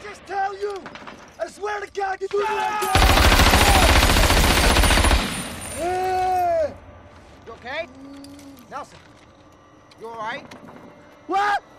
just tell you? I swear to God, you do that again! You okay? Nelson, you all right? What?